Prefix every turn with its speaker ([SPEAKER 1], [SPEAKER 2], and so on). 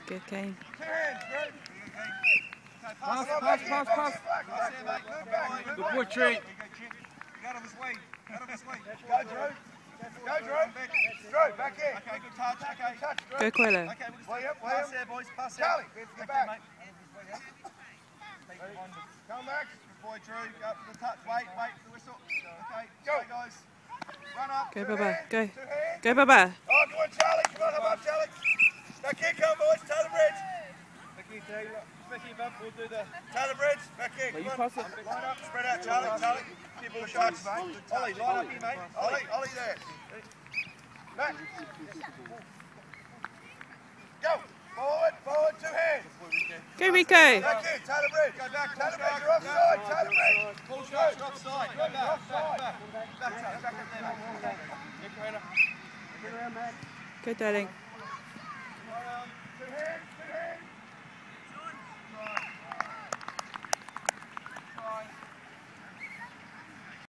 [SPEAKER 1] Good, Kane.
[SPEAKER 2] Pass. Good boy, Trent.
[SPEAKER 3] Out of his way. Go, Drew. Drew, back in. Okay, good touch. Okay.
[SPEAKER 1] Go, Koheila.
[SPEAKER 3] Okay, we'll pass there, boys. Pass there. Charlie, get back. Mate. Come, Max. Good boy, Drew. Go up for the touch. Wait for the whistle. Okay, go, guys. Run up.
[SPEAKER 1] Go, Baba. Go. Go, Baba.
[SPEAKER 3] Oh, come on, Charlie. Come on, Charlie. Back in, come, boys. Taylor Bridge. Back in, Taylor. Back in, Bub. We'll do the Taylor Bridge. Back in. Come on. Line up. Spread out, Charlie. Keep all the shots, mate. Ollie, line up here, mate. Ollie there. Back. Go. Forward, 2 hands.
[SPEAKER 1] Go, Rico.
[SPEAKER 3] Back in, Taylor Bridge. Go back. Taylor Bridge, you're offside. Taylor Bridge.
[SPEAKER 2] Full shots, you're offside. Go back.
[SPEAKER 1] Go, darling.